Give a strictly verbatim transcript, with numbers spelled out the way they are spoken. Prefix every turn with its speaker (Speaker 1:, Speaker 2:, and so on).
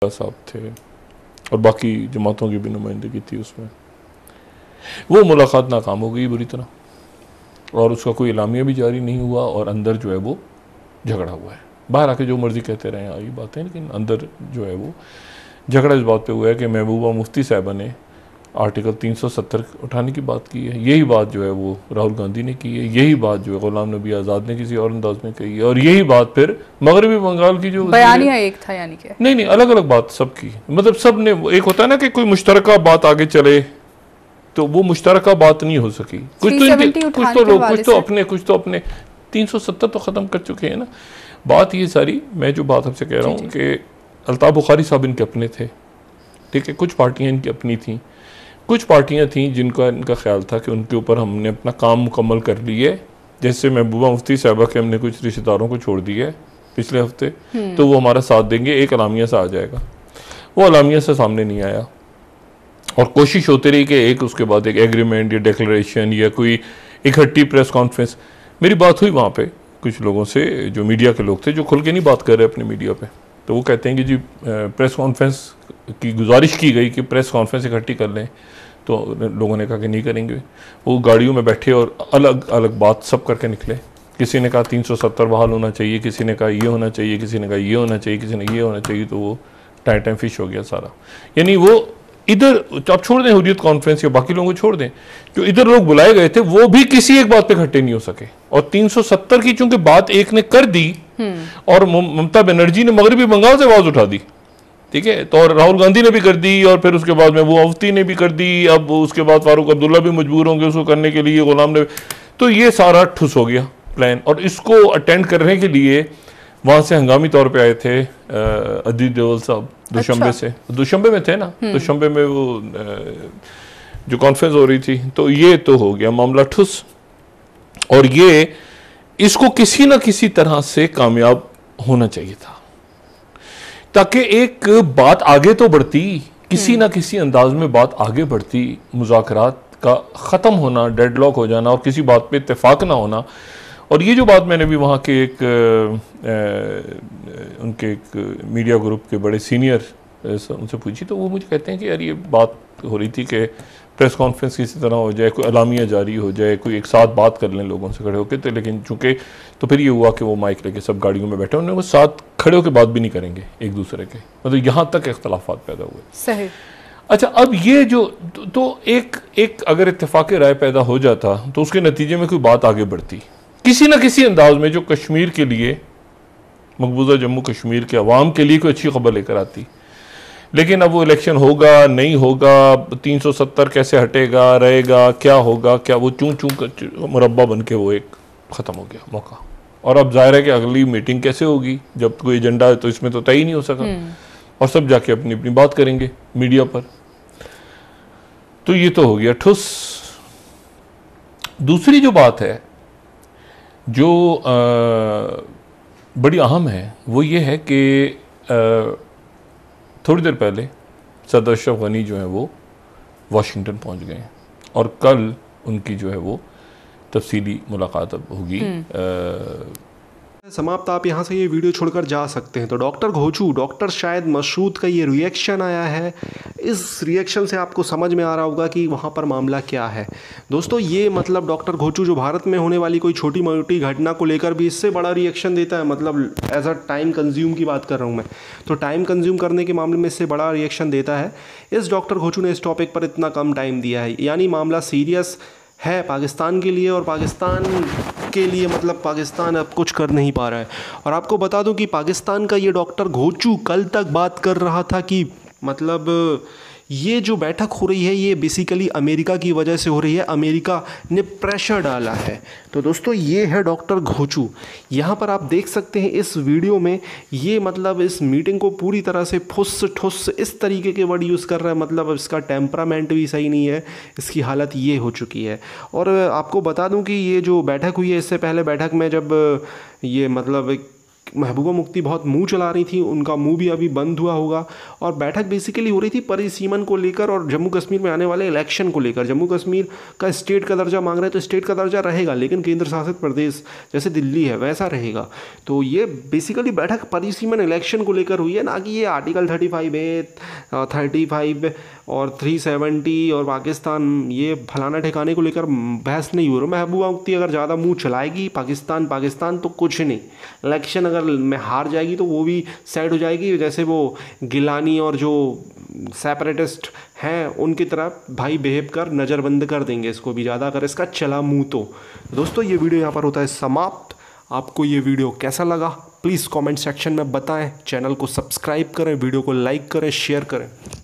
Speaker 1: साहब थे और बाकी जमातों की भी नुमाइंदगी थी उसमें। वो मुलाकात नाकाम हो गई बुरी तरह और उसका कोई इलामिया भी जारी नहीं हुआ और अंदर जो है वो झगड़ा हुआ है। बाहर आके जो मर्जी कहते रहे आई बातें, लेकिन अंदर जो है वो झगड़ा इस बात पे हुआ है कि महबूबा मुफ्ती साहबा ने आर्टिकल तीन सौ सत्तर उठाने की बात की है। यही बात जो है वो राहुल गांधी ने की है, यही बात जो है गुलाम नबी आज़ाद ने किसी और अंदाज में कही है और यही बात फिर मगरबी बंगाल की जो
Speaker 2: बयानिया एक था, यानी कि
Speaker 1: नहीं नहीं अलग अलग बात सबकी, मतलब सब ने, एक होता है ना कि कोई मुश्तरका बात आगे चले तो वो मुश्तरका बात नहीं हो सकी। कुछ तो इनके, कुछ तो लोग कुछ तो अपने कुछ तो अपने तीन सौ सत्तर तो ख़त्म कर चुके हैं ना। बात ये सारी, मैं जो बात आपसे कह रहा हूँ कि अल्ताफ़ बुखारी साहब इनके अपने थे, ठीक है, कुछ पार्टियाँ इनकी अपनी थीं, कुछ पार्टियाँ थीं जिनका इनका ख्याल था कि उनके ऊपर हमने अपना काम मुकम्मल कर लिया है। जैसे महबूबा मुफ्ती साहबा के हमने कुछ रिश्तेदारों को छोड़ दिया है पिछले हफ्ते, तो वो हमारा साथ देंगे, एक अलामिया से आ जाएगा। वो अलामिया से सामने नहीं आया और कोशिश होती रही कि एक उसके बाद एक एग्रीमेंट या डिक्लेरेशन या कोई इकट्ठी प्रेस कॉन्फ्रेंस। मेरी बात हुई वहाँ पे कुछ लोगों से जो मीडिया के लोग थे, जो खुल के नहीं बात कर रहे अपने मीडिया पे, तो वो कहते हैं कि जी प्रेस कॉन्फ्रेंस की गुजारिश की गई कि प्रेस कॉन्फ्रेंस इकट्ठी कर लें, तो लोगों ने कहा कि नहीं करेंगे। वो गाड़ियों में बैठे और अलग अलग बात सब करके निकले। किसी ने कहा तीन सौ सत्तर बहाल होना चाहिए, किसी ने कहा ये होना चाहिए, किसी ने कहा ये होना चाहिए, किसी ने ये होना चाहिए, तो वो टाइम टाइम फिश हो गया सारा। यानी वो इधर, आप छोड़ दें हुर्रियत कॉन्फ्रेंस या बाकी लोगों को छोड़ दें, जो इधर लोग बुलाए गए थे वो भी किसी एक बात पे इकट्ठे नहीं हो सके। और तीन सौ सत्तर की चूंकि बात एक ने कर दी और ममता बनर्जी ने मगरबी बंगाल से आवाज उठा दी, ठीक है, तो और राहुल गांधी ने भी कर दी और फिर उसके बाद में वो मुफ्ती ने भी कर दी, अब उसके बाद फारूक अब्दुल्ला भी मजबूर होंगे उसको करने के लिए, गुलाम ने, तो ये सारा ठुस हो गया प्लान। और इसको अटेंड करने के लिए वहां से हंगामी तौर पे आए थे अदिति देवल साहब दुशंबे
Speaker 2: अच्छा।
Speaker 1: से, दुशंबे में थे ना, दुशंबे में वो जो कॉन्फ्रेंस हो रही थी, तो ये तो हो गया मामला ठुस। और ये इसको किसी ना किसी तरह से कामयाब होना चाहिए था ताकि एक बात आगे तो बढ़ती, किसी ना किसी अंदाज में बात आगे बढ़ती, मुज़ाकरात का ख़त्म होना, डेडलॉक हो जाना और किसी बात पे इत्तेफाक ना होना। और ये जो बात मैंने भी वहाँ के एक आ, आ, उनके एक मीडिया ग्रुप के बड़े सीनियर उनसे पूछी, तो वो मुझे कहते हैं कि यार ये बात हो रही थी कि प्रेस कॉन्फ्रेंस किसी तरह हो जाए, कोई अलामिया जारी हो जाए, कोई एक साथ बात कर लें लोगों से खड़े होकर, तो लेकिन चूंकि तो फिर ये हुआ कि वो माइक लेके सब गाड़ियों में बैठे, उन्हें वो साथ खड़े होकर बात भी नहीं करेंगे एक दूसरे के, मतलब यहाँ तक इख्तलाफात पैदा हुए।
Speaker 2: सही।
Speaker 1: अच्छा, अब ये जो तो, तो एक एक अगर इत्तेफाक राय पैदा हो जाता तो उसके नतीजे में कोई बात आगे बढ़ती किसी न किसी अंदाज में, जो कश्मीर के लिए, मकबूजा जम्मू कश्मीर के अवाम के लिए कोई अच्छी खबर लेकर आती। लेकिन अब वो इलेक्शन होगा नहीं होगा, तीन सौ सत्तर कैसे हटेगा, रहेगा, क्या होगा, क्या वो चूं चूं मुरब्बा बन के वो एक ख़त्म हो गया मौका। और अब जाहिर है कि अगली मीटिंग कैसे होगी, जब कोई एजेंडा है तो इसमें तो तय ही नहीं हो सका और सब जाके अपनी अपनी बात करेंगे मीडिया पर। तो ये तो हो गया ठुस। दूसरी जो बात है जो आ, बड़ी अहम है वो ये है कि थोड़ी देर पहले सदर अशरफ गनी जो है वो वाशिंगटन पहुंच गए हैं और कल उनकी जो है वो तफसीली मुलाकात अब होगी।
Speaker 3: समाप्त। आप यहाँ से ये वीडियो छोड़कर जा सकते हैं। तो डॉक्टर घोचू, डॉक्टर शायद मसूद का ये रिएक्शन आया है, इस रिएक्शन से आपको समझ में आ रहा होगा कि वहाँ पर मामला क्या है। दोस्तों, ये मतलब डॉक्टर घोचू जो भारत में होने वाली कोई छोटी मोटी घटना को लेकर भी इससे बड़ा रिएक्शन देता है, मतलब एज अ टाइम कंज्यूम की बात कर रहा हूँ मैं, तो टाइम कंज्यूम करने के मामले में इससे बड़ा रिएक्शन देता है। इस डॉक्टर घोचू ने इस टॉपिक पर इतना कम टाइम दिया है, यानी मामला सीरियस है पाकिस्तान के लिए और पाकिस्तान के लिए मतलब पाकिस्तान अब कुछ कर नहीं पा रहा है। और आपको बता दूं कि पाकिस्तान का ये डॉक्टर घोचू कल तक बात कर रहा था कि मतलब ये जो बैठक हो रही है ये बेसिकली अमेरिका की वजह से हो रही है, अमेरिका ने प्रेशर डाला है। तो दोस्तों, ये है डॉक्टर घोचू। यहाँ पर आप देख सकते हैं इस वीडियो में, ये मतलब इस मीटिंग को पूरी तरह से फुस ठुस इस तरीके के वर्ड यूज़ कर रहा है, मतलब इसका टेम्परामेंट भी सही नहीं है, इसकी हालत ये हो चुकी है। और आपको बता दूं कि ये जो बैठक हुई है, इससे पहले बैठक में जब ये मतलब महबूबा मुफ्ती बहुत मुंह चला रही थी, उनका मुंह भी अभी बंद हुआ होगा। और बैठक बेसिकली हो रही थी परिसीमन को लेकर और जम्मू कश्मीर में आने वाले इलेक्शन को लेकर। जम्मू कश्मीर का स्टेट का दर्जा मांग रहे हैं तो स्टेट का दर्जा रहेगा, लेकिन केंद्र शासित प्रदेश जैसे दिल्ली है वैसा रहेगा। तो ये बेसिकली बैठक परिसीमन इलेक्शन को लेकर हुई है, ना कि ये article thirty five A thirty five और थ्री सेवेंटी और पाकिस्तान ये फलाना ठिकाने को लेकर बहस नहीं हो रहा। महबूबा मुफ्ती अगर ज़्यादा मुंह चलाएगी पाकिस्तान पाकिस्तान तो कुछ नहीं, इलेक्शन अगर में हार जाएगी तो वो भी साइड हो जाएगी, जैसे वो गिलानी और जो सेपरेटिस्ट हैं उनकी तरफ भाई बिहेव कर नज़रबंद कर देंगे इसको भी ज़्यादा अगर इसका चला मुंह तो। दोस्तों ये वीडियो यहाँ पर होता है समाप्त। आपको ये वीडियो कैसा लगा प्लीज़ कमेंट सेक्शन में बताएं, चैनल को सब्सक्राइब करें, वीडियो को लाइक करें, शेयर करें।